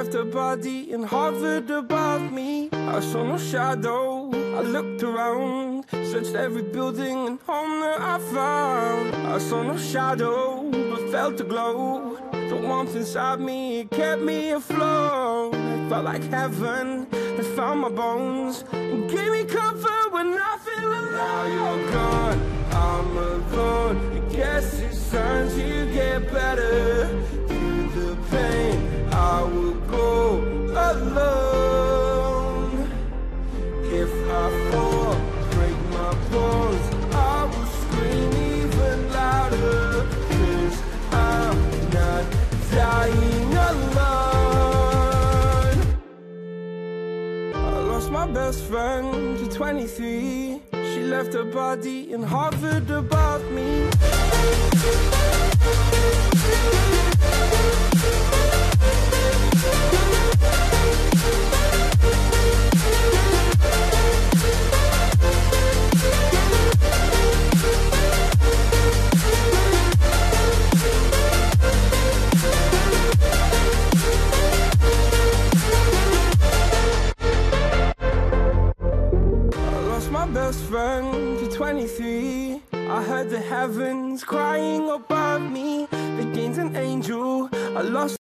left her body and hovered above me. I saw no shadow, I looked around, searched every building and home that I found. I saw no shadow, but felt a glow. The warmth inside me, it kept me afloat. It felt like heaven had found my bones and gave me comfort when I feel alone. Now you're gone, I'm alone. I guess it's time to get better. Through the pain, I will go alone. If I fall, break my bones, I will scream even louder. 'Cause I'm not dying alone. I lost my best friend to 23. She left her body and hovered above me. My best friend to 23. I heard the heavens crying above me. The gain's an angel. I lost